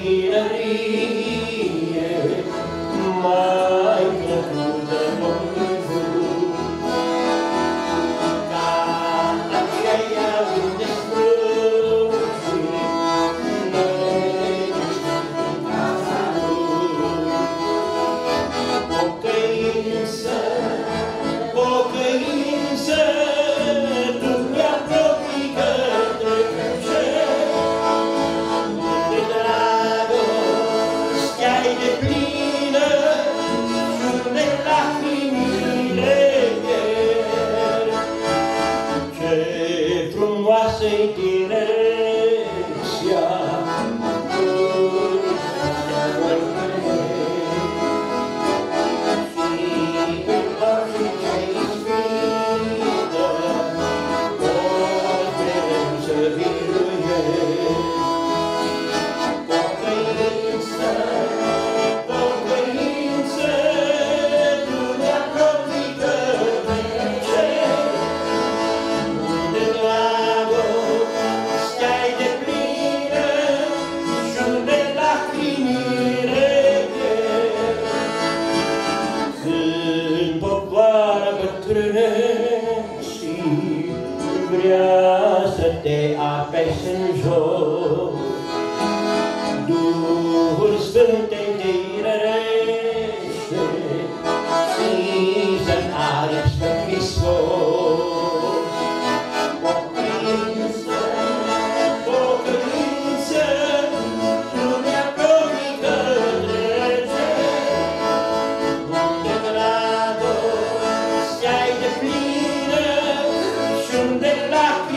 copilărie mai plăcută nu-mi văd, ca aceea unde străzi neliniștit în casa lui. Pocăință, pocăință, tu mi-apropii către cer, unde dragostea-i deplină și unde lacrimile pierd. Ce frumoasă-i tinerețea, și vrea să te apese în jos, Duhul Sfânt te întărește și să-L aripi pe Hristos. Pocăință, pocăință, tu mi-apropii către cer, unde dragostea-i deplină și unde lacrimi